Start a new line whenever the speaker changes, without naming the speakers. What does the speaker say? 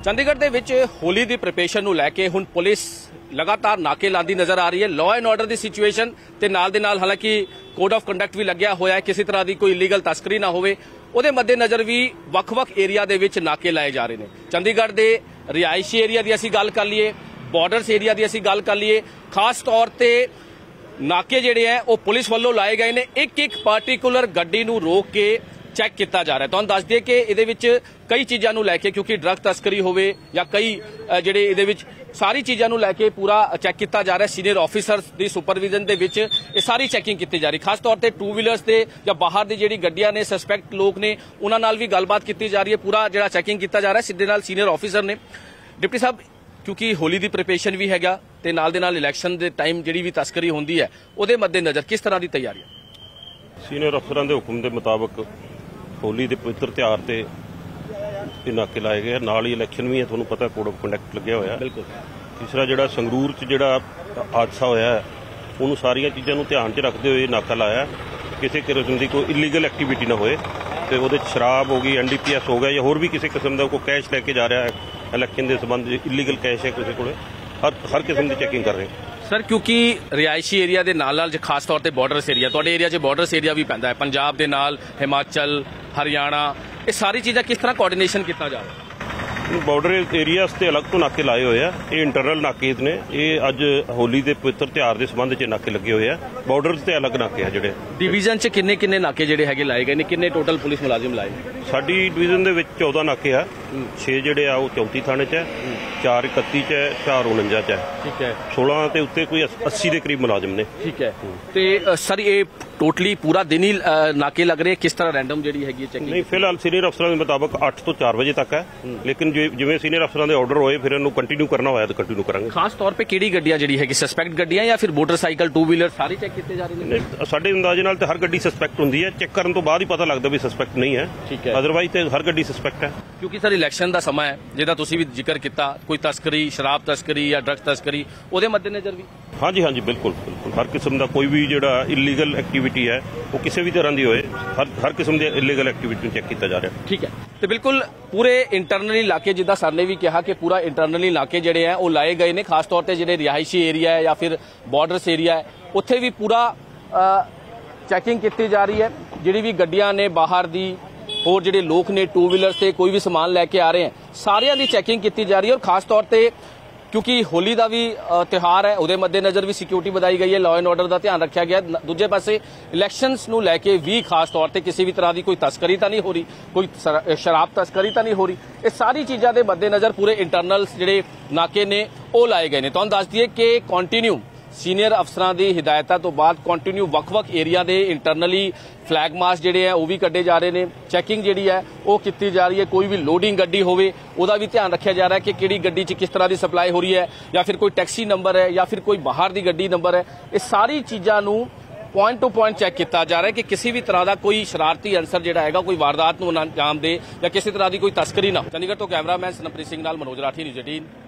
ਚੰਡੀਗੜ੍ਹ ਦੇ ਵਿੱਚ ਹੋਲੀ ਦੀ ਪ੍ਰੀਪਰੇਸ਼ਨ ਨੂੰ ਲੈ ਕੇ ਹੁਣ ਪੁਲਿਸ ਲਗਾਤਾਰ ਨਾਕੇ ਲਾਉਂਦੀ ਨਜ਼ਰ ਆ ਰਹੀ ਹੈ। ਲਾਅ ਐਂਡ ਆਰਡਰ ਦੀ ਸਿਚੁਏਸ਼ਨ ਤੇ ਨਾਲ ਦੇ ਨਾਲ ਹਾਲਾਂਕਿ ਕੋਡ ਆਫ ਕੰਡਕਟ ਵੀ ਲੱਗਿਆ ਹੋਇਆ ਹੈ, ਕਿਸੇ ਤਰ੍ਹਾਂ ਦੀ ਕੋਈ ਇਲੀਗਲ ਤਸਕਰੀ ਨਾ ਹੋਵੇ ਉਹਦੇ ਮੱਦੇਨਜ਼ਰ ਵੀ ਵੱਖ-ਵੱਖ ਏਰੀਆ ਦੇ ਵਿੱਚ ਨਾਕੇ ਲਾਏ ਜਾ ਰਹੇ ਨੇ। ਚੰਡੀਗੜ੍ਹ ਦੇ ਰਿਹਾਇਸ਼ੀ ਏਰੀਆ ਦੀ ਅਸੀਂ ਗੱਲ ਕਰ ਲਈਏ, ਬਾਰਡਰਸ ਏਰੀਆ ਦੀ ਅਸੀਂ ਗੱਲ ਕਰ ਲਈਏ, ਖਾਸ ਤੌਰ ਤੇ ਨਾਕੇ ਜਿਹੜੇ ਹੈ ਉਹ ਪੁਲਿਸ ਵੱਲੋਂ ਲਾਏ ਗਏ ਨੇ। ਇੱਕ ਪਾਰਟੀਕੂਲਰ ਗੱਡੀ ਨੂੰ ਰੋਕ ਕੇ ਚੈੱਕ ਕੀਤਾ ਜਾ ਰਿਹਾ। ਤੁਹਾਨੂੰ ਦੱਸ ਦਈਏ ਕਿ ਇਹਦੇ ਵਿੱਚ ਕਈ ਚੀਜ਼ਾਂ ਨੂੰ ਲੈ ਕੇ, ਕਿਉਂਕਿ ਡਰੱਗ ਤਸਕਰੀ ਹੋਵੇ ਜਾਂ ਕਈ ਜਿਹੜੇ ਇਹਦੇ ਵਿੱਚ ਸਾਰੀ ਚੀਜ਼ਾਂ ਨੂੰ ਲੈ ਕੇ ਪੂਰਾ ਚੈੱਕ ਕੀਤਾ ਜਾ ਰਿਹਾ। ਸੀਨੀਅਰ ਆਫੀਸਰਸ ਦੀ ਸੁਪਰਵਿਜ਼ਨ ਦੇ ਵਿੱਚ ਇਹ ਸਾਰੀ ਚੈਕਿੰਗ ਕੀਤੀ ਜਾ ਰਹੀ। ਖਾਸ ਤੌਰ ਤੇ 2 ਵੀਲਰਸ ਦੇ ਜਾਂ ਬਾਹਰ ਦੀ ਜਿਹੜੀ ਗੱਡੀਆਂ ਨੇ, ਸਸਪੈਕਟ ਲੋਕ ਨੇ, ਉਹਨਾਂ ਨਾਲ ਵੀ ਗੱਲਬਾਤ ਕੀਤੀ ਜਾ ਰਹੀ ਹੈ। ਪੂਰਾ ਜਿਹੜਾ ਚੈਕਿੰਗ ਕੀਤਾ ਜਾ ਰਿਹਾ ਸਿੱਧੇ ਨਾਲ ਸੀਨੀਅਰ ਆਫੀਸਰ ਨੇ। ਡਿਪਟੀ ਸਾਹਿਬ, ਕਿਉਂਕਿ ਹੋਲੀ ਦੀ ਪ੍ਰੀਪਰੇਸ਼ਨ ਵੀ ਹੈਗਾ ਤੇ ਨਾਲ ਦੇ ਨਾਲ ਇਲੈਕਸ਼ਨ ਦੇ ਟਾਈਮ ਜਿਹੜੀ ਵੀ ਤਸਕਰੀ ਹੁੰਦੀ ਹੈ ਉਹਦੇ ਮੱਦੇਨਜ਼ਰ ਕਿਸ ਤਰ੍ਹਾਂ ਦੀ ਤਿਆਰੀ ਹੈ?
ਸੀਨੀਅਰ ਅਫਸਰਾਂ ਦੇ ਹੁਕਮ ਦੇ ਮੁਤਾਬਕ ਹੋਲੀ ਦੇ ਪਵਿੱਤਰ ਤਿਉਹਾਰ ਤੇ ਇਹ ਨਾਕੇ ਲਾਏ ਗਏ। ਨਾਲ ਹੀ ਇਲੈਕਸ਼ਨ ਵੀ ਹੈ, ਤੁਹਾਨੂੰ ਪਤਾ ਕੋਡ ਆਫ ਕੰਡਕਟ ਲੱਗਿਆ ਹੋਇਆ।
ਬਿਲਕੁਲ।
ਤੀਸਰਾ ਜਿਹੜਾ ਸੰਗਰੂਰ 'ਚ ਜਿਹੜਾ ਹਾਦਸਾ ਹੋਇਆ ਹੈ ਉਹਨੂੰ ਸਾਰੀਆਂ ਚੀਜ਼ਾਂ ਨੂੰ ਧਿਆਨ 'ਚ ਰੱਖਦੇ ਹੋਏ ਨਾਕਾ ਲਾਇਆ, ਕਿਸੇ ਕਿਸਮ ਦੀ ਕੋਈ ਇਲੀਗਲ ਐਕਟੀਵਿਟੀ ਨਾ ਹੋਏ। ਤੇ ਉਹਦੇ 'ਚ ਸ਼ਰਾਬ ਹੋ ਗਈ, NDPS ਹੋ ਗਿਆ ਜਾਂ ਹੋਰ ਵੀ ਕਿਸੇ ਕਿਸਮ ਦਾ ਕੋਈ ਕੈਸ਼ ਲੈ ਕੇ ਜਾ ਰਿਹਾ ਹੈ ਇਲੈਕਸ਼ਨ ਦੇ ਸੰਬੰਧ ਵਿੱਚ, ਇਲੀਗਲ ਕੈਸ਼ ਹੈ ਕਿਸੇ ਕੋਲੇ, ਹਰ ਕਿਸਮ ਦੀ ਚੈਕਿੰਗ ਕਰ ਰਹੇ
ਸਰ। ਕਿਉਂਕਿ ਰਿਹਾਇਸ਼ੀ ਏਰੀਆ ਦੇ ਨਾਲ ਖਾਸ ਤੌਰ ਤੇ ਬਾਰਡਰਸ ਏਰੀਆ, ਤੁਹਾਡੇ ਏਰੀਆ 'ਚ ਬਾਰਡਰਸ ਏਰੀਆ ਵੀ ਪੈਂਦਾ ਹੈ, ਪੰਜਾਬ ਦੇ ਨਾਲ ਹਿਮਾਚਲ, ਹਰਿਆਣਾ, ਇਹ ਸਾਰੀ ਚੀਜ਼ਾਂ ਕਿਸ ਤਰ੍ਹਾਂ ਕੋਆਰਡੀਨੇਸ਼ਨ ਕੀਤਾ ਜਾ ਰਿਹਾ?
ਬਾਰਡਰ ਏਰੀਆਸ ਤੇ ਅਲੱਗ ਤੋਂ ਨਾਕੇ ਲਾਏ ਹੋਏ ਆ। ਇਹ ਇੰਟਰਨਲ ਨਾਕੇ ਨੇ। ਇਹ ਅੱਜ ਹੋਲੀ ਦੇ ਪਵਿੱਤਰ ਤਿਉਹਾਰ ਦੇ ਸੰਬੰਧ 'ਚ ਨਾਕੇ ਲੱਗੇ ਹੋਏ ਆ। ਬਾਰਡਰਸ ਤੇ ਅਲੱਗ ਨਾਕੇ ਆ ਜਿਹੜੇ।
ਡਿਵੀਜ਼ਨ 'ਚ ਕਿੰਨੇ ਨਾਕੇ ਜਿਹੜੇ ਹੈਗੇ ਲਾਏ ਗਏ ਨੇ? ਕਿੰਨੇ ਟੋਟਲ ਪੁਲਿਸ ਮੁਲਾਜ਼ਮ ਲਾਏ ਨੇ?
ਸਾਡੀ ਡਿਵੀਜ਼ਨ ਦੇ ਵਿੱਚ 14 ਨਾਕੇ ਆ। 6 ਜਿਹੜੇ ਆ ਉਹ 34 ਥਾਣੇ 'ਚ ਹੈ, 4 31 'ਚ ਹੈ, 4 49 'ਚ ਹੈ। ਠੀਕ ਹੈ। 16 ਤੇ ਉੱਤੇ ਕੋਈ 80 ਦੇ ਕਰੀਬ ਮੁਲਾਜ਼ਮ ਨੇ। ਠੀਕ ਹੈ। ਤੇ ਸਰ ਇਹ ਟੋਟਲੀ ਪੂਰਾ ਦਿਨ ਹੀ ਨਾਕੇ ਲੱਗ ਰਹੇ, ਕਿਸ ਤਰ੍ਹਾਂ ਰੈਂਡਮ ਜਿਹੜੀ ਹੈਗੀ ਚੈਕਿੰਗ? ਨਹੀਂ, ਫਿਲਹਾਲ ਸੀਨੀਅਰ ਅਫਸਰਾਂ ਦੇ ਮੁਤਾਬਕ 8 ਤੋਂ 4 ਵਜੇ ਤੱਕ ਹੈ, ਲੇਕਿਨ ਜਿਵੇਂ ਸੀਨੀਅਰ ਅਫਸਰਾਂ ਦੇ ਆਰਡਰ ਹੋਏ ਫਿਰ ਇਹਨੂੰ ਕੰਟੀਨਿਊ ਕਰਨਾ ਹੋਇਆ ਤਾਂ ਕੰਟੀਨਿਊ ਕਰਾਂਗੇ। ਖਾਸ ਤੌਰ ਤੇ ਕਿਹੜੀ ਗੱਡੀਆਂ ਜਿਹੜੀ ਹੈਗੀ ਸਸਪੈਕਟ ਗੱਡੀਆਂ ਜਾਂ ਫਿਰ ਮੋਟਰਸਾਈਕਲ 2 ਵੀਲਰ ਸਾਰੇ ਚੈੱਕ ਕੀਤੇ ਜਾ ਰਹੇ ਨੇ? ਸਾਡੇ ਅੰਦਾਜ਼ੇ ਨਾਲ ਤੇ ਹਰ ਗੱਡੀ ਸਸਪੈਕਟ ਹੁੰਦੀ ਹੈ, ਚੈੱਕ ਕਰਨ ਤੋਂ ਬਾਅਦ ਹੀ ਪਤਾ ਲੱਗਦਾ ਵੀ ਸਸਪੈਕਟ ਨਹੀਂ ਹੈ। ਠੀਕ ਹੈ। ਅਦਰਵਾਈਜ਼ ਤੇ ਹਰ ਗੱਡੀ ਸਸਪੈਕਟ ਹੈ। ਕਿਉਂਕਿ
ਸਰ ਇਲੈਕਸ਼ਨ ਦਾ ਸਮਾਂ ਹੈ, ਜਿਹਦਾ ਤੁਸੀਂ ਵੀ ਜ਼ਿਕਰ ਕੀਤਾ, ਕੋਈ ਤਸਕਰੀ, ਸ਼ਰਾਬ ਤਸਕਰੀ ਜਾਂ ਡਰੱਗ ਤਸਕਰੀ, ਉਹਦੇ ਮੱਦੇਨਜ਼ਰ ਵੀ? ਹਾਂਜੀ, ਬਿਲਕੁਲ। ਹਰ ਕਿਸਮ ਦਾ ਕੋਈ ਵੀ ਜਿਹੜਾ ਇਲੀਗਲ ਐਕਟੀਵਿਟੀ ਹੈ ਉਹ ਕਿਸੇ ਵੀ ਤਰ੍ਹਾਂ ਦੀ ਹੋਏ, ਹਰ ਕਿਸਮ ਦੀ ਇਲੀਗਲ ਐਕਟੀਵਿਟੀ ਨੂੰ ਚੈੱਕ ਕੀਤਾ ਜਾ ਰਿਹਾ। ਠੀਕ ਹੈ। ਤੇ ਬਿਲਕੁਲ ਪੂਰੇ ਇੰਟਰਨਲੀ ਇਲਾਕੇ, ਜਿੱਦਾਂ ਸਰ ਨੇ ਵੀ ਕਿਹਾ ਕਿ ਪੂਰਾ ਇੰਟਰਨਲੀ ਇਲਾਕੇ ਜਿਹੜੇ ਆ ਉਹ ਲਾਏ ਗਏ ਨੇ। ਖਾਸ ਤੌਰ ਤੇ ਜਿਹੜੇ ਰਿਹਾਇਸ਼ੀ ਏਰੀਆ ਹੈ ਜਾਂ ਫਿਰ ਬਾਰਡਰਸ ਏਰੀਆ ਹੈ ਉੱਥੇ ਵੀ ਪੂਰਾ ਚੈਕਿੰਗ ਕੀਤੀ ਜਾ ਰਹੀ ਹੈ। ਜਿਹੜੀ ਵੀ ਗੱਡੀਆਂ ਨੇ ਬਾਹਰ ਦੀ, ਹੋਰ ਜਿਹੜੇ ਲੋਕ ਨੇ 2 ਵੀਲਰ ਤੇ ਕੋਈ ਵੀ ਸਮਾਨ ਲੈ ਕੇ ਆ ਰਹੇ ਹੈ, ਸਾਰਿਆਂ ਦੀ ਚੈਕਿੰਗ ਕੀਤੀ ਜਾ ਰਹੀ ਹੈ। ਔਰ ਖਾਸ ਤੌਰ ਤੇ ਕਿਉਂਕਿ ਹੋਲੀ ਦਾ ਵੀ ਤਿਉਹਾਰ ਹੈ, ਉਹਦੇ ਮੱਦੇਨਜ਼ਰ ਵੀ ਸਿਕਿਉਰਿਟੀ ਵਧਾਈ ਗਈ ਹੈ, ਲਾਅ ਐਂਡ ਆਰਡਰ ਦਾ ਧਿਆਨ ਰੱਖਿਆ ਗਿਆ। ਦੂਜੇ ਪਾਸੇ ਇਲੈਕਸ਼ਨਸ ਨੂੰ ਲੈ ਕੇ ਵੀ ਖਾਸ ਤੌਰ ਤੇ ਕਿਸੇ ਵੀ ਤਰ੍ਹਾਂ ਦੀ ਕੋਈ ਤਸਕਰੀ ਤਾਂ ਨਹੀਂ ਹੋ ਰਹੀ, ਕੋਈ ਸ਼ਰਾਬ ਤਸਕਰੀ ਤਾਂ ਨਹੀਂ ਹੋ ਰਹੀ। ਇਹ ਸਾਰੀ ਚੀਜ਼ਾਂ ਦੇ ਮੱਦੇਨਜ਼ਰ ਪੂਰੇ ਇੰਟਰਨਲ ਜਿਹੜੇ ਨਾਕੇ ਨੇ ਉਹ ਲਾਏ ਗਏ ਨੇ। ਤੁਹਾਨੂੰ ਦੱਸ ਦਈਏ ਕਿ ਕੰਟੀਨਿਊ ਸੀਨੀਅਰ ਅਫਸਰਾਂ ਦੀ ਹਿਦਾਇਤਾਂ ਤੋਂ ਬਾਅਦ ਕੰਟੀਨਿਊ ਵੱਖ-ਵੱਖ ਏਰੀਆ ਦੇ ਇੰਟਰਨਲੀ ਫਲੈਗ ਮਾਰਚ ਜਿਹੜੇ ਆ ਉਹ ਵੀ ਕੱਢੇ ਜਾ ਰਹੇ ਨੇ। ਚੈਕਿੰਗ ਜਿਹੜੀ ਹੈ ਉਹ ਕੀਤੀ ਜਾ ਰਹੀ ਹੈ। ਕੋਈ ਵੀ ਲੋਡਿੰਗ ਗੱਡੀ ਹੋਵੇ ਉਹਦਾ ਵੀ ਧਿਆਨ ਰੱਖਿਆ ਜਾ ਰਿਹਾ ਕਿ ਕਿਹੜੀ ਗੱਡੀ 'ਚ ਕਿਸ ਤਰ੍ਹਾਂ ਦੀ ਸਪਲਾਈ ਹੋ ਰਹੀ ਹੈ, ਜਾਂ ਫਿਰ ਕੋਈ ਟੈਕਸੀ ਨੰਬਰ ਹੈ ਜਾਂ ਫਿਰ ਕੋਈ ਬਾਹਰ ਦੀ ਗੱਡੀ ਨੰਬਰ ਹੈ। ਇਹ ਸਾਰੀ ਚੀਜ਼ਾਂ ਨੂੰ ਪੁਆਇੰਟ ਟੂ ਪੁਆਇੰਟ ਚੈੱਕ ਕੀਤਾ ਜਾ ਰਿਹਾ ਕਿ ਕਿਸੇ ਵੀ ਤਰ੍ਹਾਂ ਦਾ ਕੋਈ ਸ਼ਰਾਰਤੀ ਅਨਸਰ ਜਿਹੜਾ ਹੈਗਾ ਕੋਈ ਵਾਰਦਾਤ ਨੂੰ ਅੰਜਾਮ ਦੇ ਜਾਂ ਕਿਸੇ ਤਰ੍ਹਾਂ ਦੀ ਕੋਈ ਤਸਕਰੀ ਨਾ। ਚੰਡੀਗੜ੍ਹ ਤੋਂ ਕੈਮਰਾਮੈਨ ਸਨਪ੍ਰੀਤ ਸਿੰਘ ਨਾਲ ਮਨੋਜ ਰਾਠੀ, ਨਿਊਜ਼ 18।